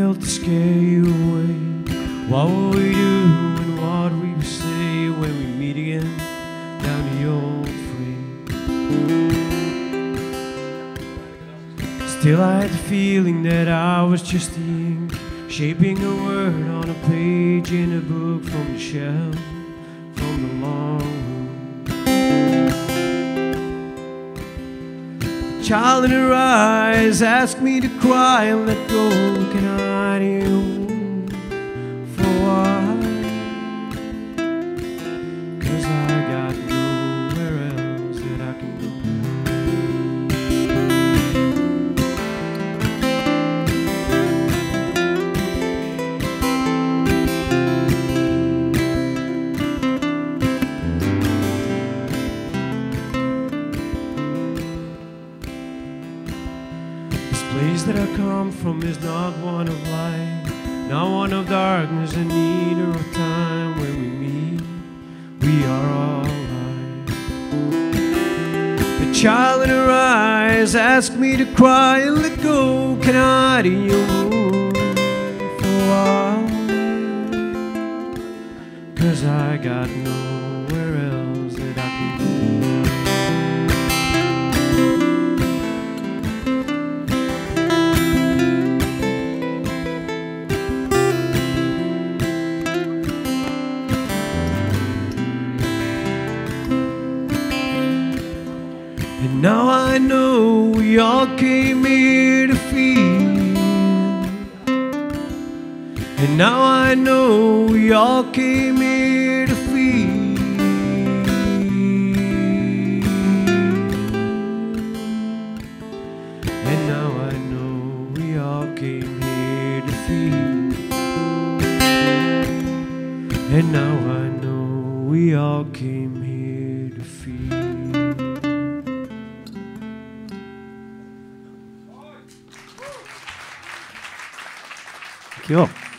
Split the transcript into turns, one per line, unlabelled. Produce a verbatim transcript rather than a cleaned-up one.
failed to scare you away. What will we do and what we will say when we meet again down the old frame? Still I had the feeling that I was just the ink, shaping a word on a page in a book from the shelf, from the long room. The child in her eyes asked me to cry and let go. Can I do for a while? 'Cause I got nowhere else that I can go. This place that I come from is not one of light, not one of darkness, and neither of time. When we meet, we are alright. The child in her eyes asked me to cry and let go. Can I do you for a while? 'Cause I got nowhere else that I can go. And now I know we all came here to feel. And now I know we all came here to feel. And now I know we all came here to feel. And now I know we all came here to feel. Thank you.